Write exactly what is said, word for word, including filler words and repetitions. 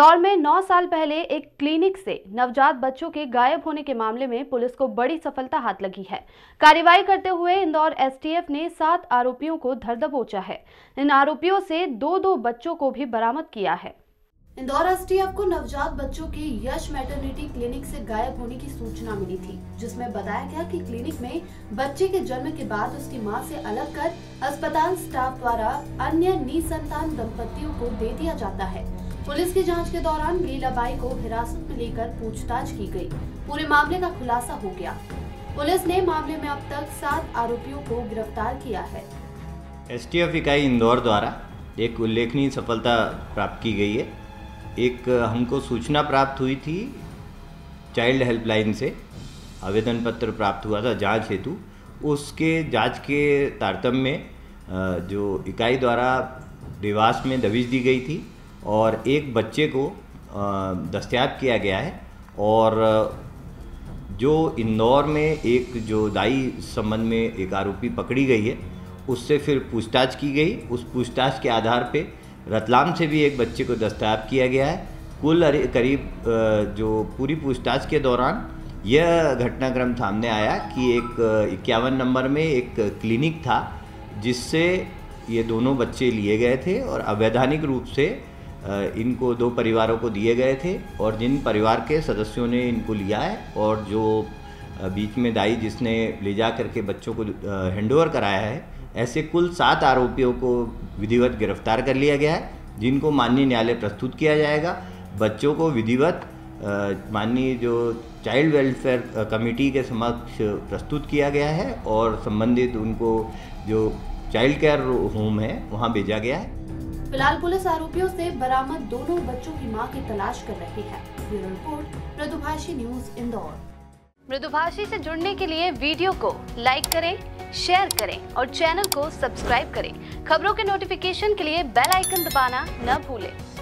इंदौर में नौ साल पहले एक क्लिनिक से नवजात बच्चों के गायब होने के मामले में पुलिस को बड़ी सफलता हाथ लगी है। कार्रवाई करते हुए इंदौर एसटीएफ ने सात आरोपियों को धर दबोचा है। इन आरोपियों से दो दो बच्चों को भी बरामद किया है। इंदौर एसटीएफ को नवजात बच्चों के यश मैटरनिटी क्लिनिक से गायब होने की सूचना मिली थी, जिसमें बताया गया कि क्लिनिक में बच्चे के जन्म के बाद उसकी मां से अलग कर अस्पताल स्टाफ द्वारा अन्य निसंतान दंपतियों को दे दिया जाता है। पुलिस की जांच के दौरान लीलाबाई को हिरासत में लेकर पूछताछ की गई। पूरे मामले का खुलासा हो गया। पुलिस ने मामले में अब तक सात आरोपियों को गिरफ्तार किया है। एसटीएफ इकाई इंदौर द्वारा एक उल्लेखनीय सफलता प्राप्त की गई है। एक हमको सूचना प्राप्त हुई थी चाइल्ड हेल्पलाइन से, आवेदन पत्र प्राप्त हुआ था जांच हेतु। उसके जांच के तारतम्य में जो इकाई द्वारा देवास में दबिश दी गई थी और एक बच्चे को दस्तयाब किया गया है। और जो इंदौर में एक जो दाई संबंध में एक आरोपी पकड़ी गई है, उससे फिर पूछताछ की गई। उस पूछताछ के आधार पे रतलाम से भी एक बच्चे को दस्तयाब किया गया है। कुल करीब जो पूरी पूछताछ के दौरान यह घटनाक्रम सामने आया कि एक इक्यावन नंबर में एक क्लिनिक था जिससे ये दोनों बच्चे लिए गए थे और अवैधानिक रूप से इनको दो परिवारों को दिए गए थे और जिन परिवार के सदस्यों ने इनको लिया है और जो बीच में दाई जिसने ले जा करके बच्चों को हैंडओवर कराया है, ऐसे कुल सात आरोपियों को विधिवत गिरफ्तार कर लिया गया है, जिनको माननीय न्यायालय प्रस्तुत किया जाएगा। बच्चों को विधिवत माननीय जो चाइल्ड वेलफेयर कमेटी के समक्ष प्रस्तुत किया गया है और संबंधित उनको जो चाइल्ड केयर होम है वहाँ भेजा गया है। फिलहाल पुलिस आरोपियों से बरामद दोनों बच्चों की मां की तलाश कर रही है। Bureau report, Mridubhashi news Indore. Mridubhashi से जुड़ने के लिए वीडियो को लाइक करें, शेयर करें और चैनल को सब्सक्राइब करें। खबरों के नोटिफिकेशन के लिए बेल आइकन दबाना न भूलें।